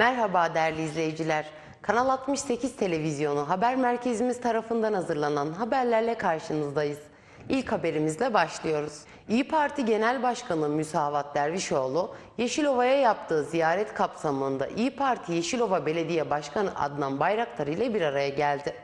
Merhaba değerli izleyiciler. Kanal 68 Televizyonu haber merkezimiz tarafından hazırlanan haberlerle karşınızdayız. İlk haberimizle başlıyoruz. İYİ Parti Genel Başkanı Müsavat Dervişoğlu, Yeşilova'ya yaptığı ziyaret kapsamında İYİ Parti Yeşilova Belediye Başkanı Adnan Bayraktar ile bir araya geldi.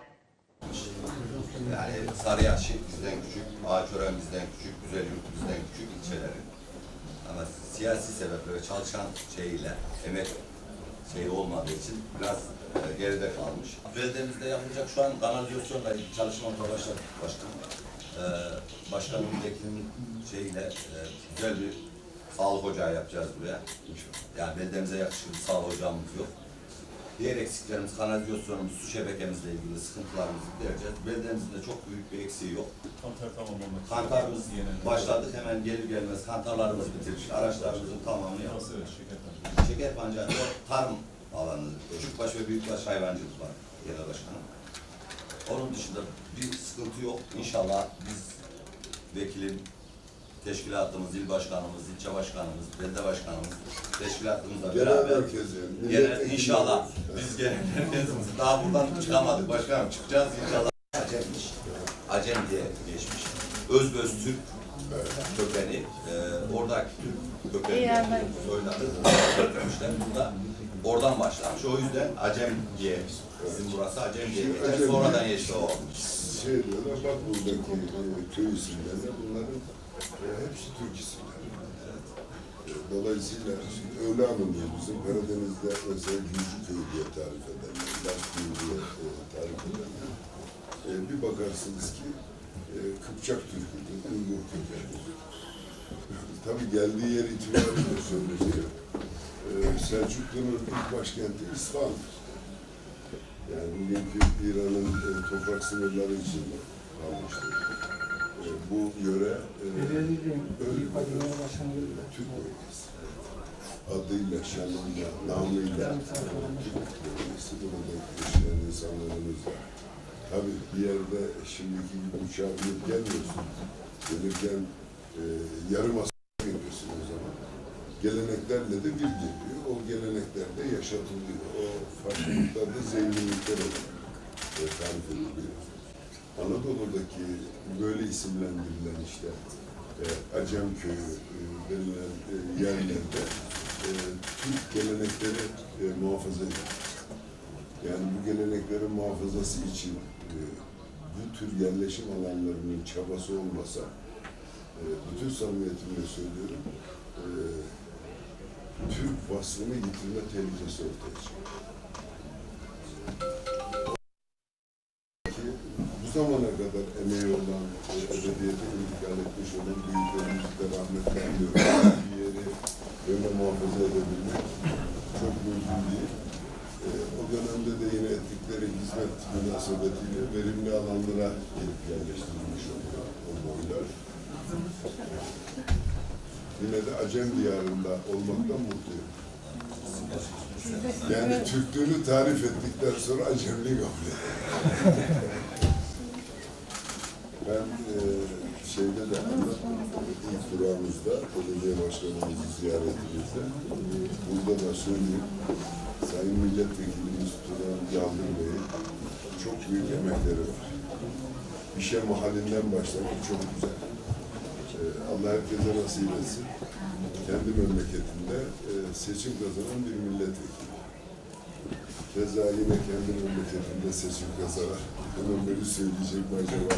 Yani Sarıyaş bizden küçük, Ağaçören bizden küçük, Güzelyurt bizden küçük ilçeleri. Ama siyasi sebeplere çalışan emek olmadığı için biraz geride kalmış. Belediyemizde yapılacak şu an kanalizasyonla ilgili çalışmalar başladık başkanım. Başkanım Bekir'in güzel bir sağlık ocağı yapacağız buraya. Yani belediyemize yakışıklı bir sağlık ocağımız yok. Diğer eksiklerimiz, kanalizasyonumuz, su şebekemizle ilgili sıkıntılarımızı gidereceğiz. Belediyemizin de çok büyük bir eksiği yok. Kantarımız başladık, hemen gelir gelmez kantarlarımız bitirdik. Araçlarımızın tamamını yaptık. Şeker pancağı, tarım alanı, küçükbaş ve büyükbaş hayvancılık var genel başkanım. Onun dışında bir sıkıntı yok. İnşallah biz vekilim, teşkilatımız, il başkanımız, ilçe başkanımız, belediye başkanımız, teşkilatımızla beraber inşallah biz genellerimiz daha buradan çıkamadık başkanım, çıkacağız inşallah. Acem diye geçmiş. Özböz Türk kökeni, oradaki Türk kökeni soyları burada oradan başlamış. O yüzden Acem diye bizim burası Acem diye geçer. Sonradan Yeşilova olmuş. Diyorlar, bak buradaki köy isimlerine bunların hepsi Türk isimleri. Dolayısıyla şimdi öyle anılıyor bizim Karadeniz'de mesela Gürcüköy diye tarif ederler, Başköy diye tarif ederler. Bir bakarsınız ki Kıpçak Türk'üdür, Uygur kökenlidir. Tabii geldiği yer itibariyle söyleniyor. Selçuklu'nun ilk başkenti İsfahan'dır. Yani bugünkü İran'ın toprak sınırları içinde kalmıştır. Bu yöre Türk bölgesi. Adıyla, şanıyla, namıyla Türk bölgesi. Burada yaşayan insanlarımız var. Tabii bir yerde şimdiki gibi uçağa binip gelmiyorsun. Gelirken yarım asır geliyorsun o zaman. Geleneklerle de bir geliyor. O gelenekler de yaşatılıyor. O farklılıklarda zenginlikler olarak tarif ediliyor. Anadolu'daki böyle isimlendirilen Acem Köyü denilen yerlerde Türk gelenekleri muhafaza edilir. Yani bu geleneklerin muhafazası için bu tür yerleşim alanlarının çabası olmasa bütün samimiyetimle söylüyorum Türk vasfını yitirme tehlikesi ortaya çıkıyor. Bu zamana kadar emeği olan, ebediyete intikal etmiş olan büyüklerimizi de rahmetle anlıyorum. Bir yeri böyle muhafaza edebilmek çok mümkün değil. O dönemde de yine ettikleri hizmet münasebetiyle verimli alanlara gelip yerleştirilmiş oluyor o boylar. Yine de Acem diyarında olmaktan mutluyum. Yani Türklüğünü tarif ettikten sonra Acemliği kabul ediyorum. Ben şeyde de anlattım, ilk durağımızda, belediye başkanımızı ziyaretimizde, burada da söyleyeyim, Sayın Milletvekilimiz Turan Yaldır Bey'in çok büyük emekleri var. İşe mahallinden başlamak çok güzel. Allah herkese nasip etsin. Kendi memleketinde seçim kazanan bir milletvekili. Keza yine kendi memleketinde seçim kazanan, hemen beni söyleyecek mi acaba?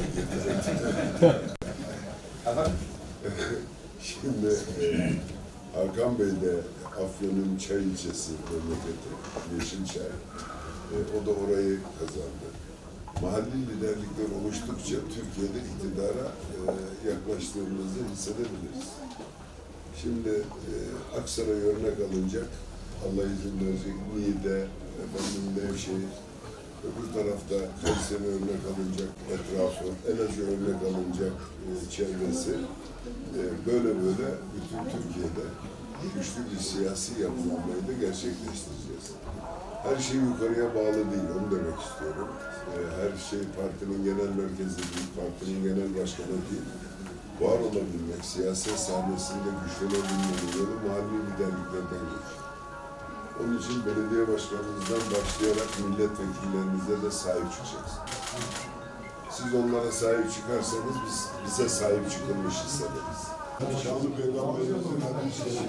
Şimdi Hakan Bey de Afyon'un Çay ilçesi memleketi, Yeşilçay. O da orayı kazandı. Mahalli liderlikler oluştukça Türkiye'de iktidara yaklaştığımızı hissedebiliriz. Şimdi Aksaray örnek alınacak, Allah izin verecek, Niğde, Nevşehir, öbür tarafta Kayseri örnek alınacak etrafı, Elazığ örnek alınacak çevresi. Böyle bütün Türkiye'de güçlü bir siyasi yapılanmayı da gerçekleştireceğiz. Her şey yukarıya bağlı değil, onu demek istiyorum. Her şey partinin genel merkezi değil, partinin genel başkanı değil. Var olabilmek, siyaset sahnesinde güçlenebilmenin yolu mahalli liderliklerden geçiyor. Onun için belediye başkanımızdan başlayarak milletvekillerinize de sahip çıkacaksınız. Siz onlara sahip çıkarsanız biz bize sahip çıkılmış hissederiz. Şanlı Peygamberimizin hadisi.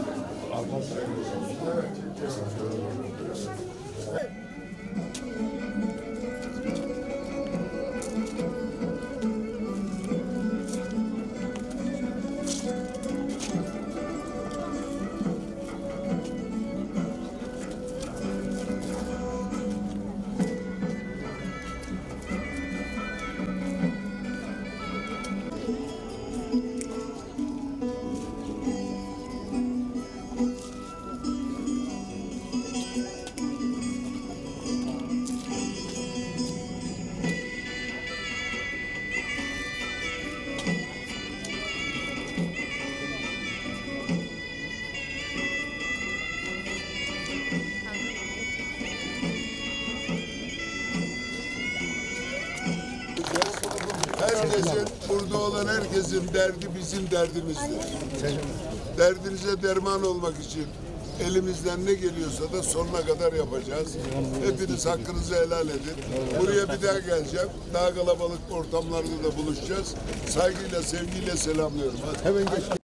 Herkesin, burada olan herkesin derdi bizim derdimizdir. Derdinize derman olmak için elimizden ne geliyorsa da sonuna kadar yapacağız. Hepiniz hakkınızı helal edin. Buraya bir daha geleceğim. Daha kalabalık ortamlarda da buluşacağız. Saygıyla, sevgiyle selamlıyorum. Hadi.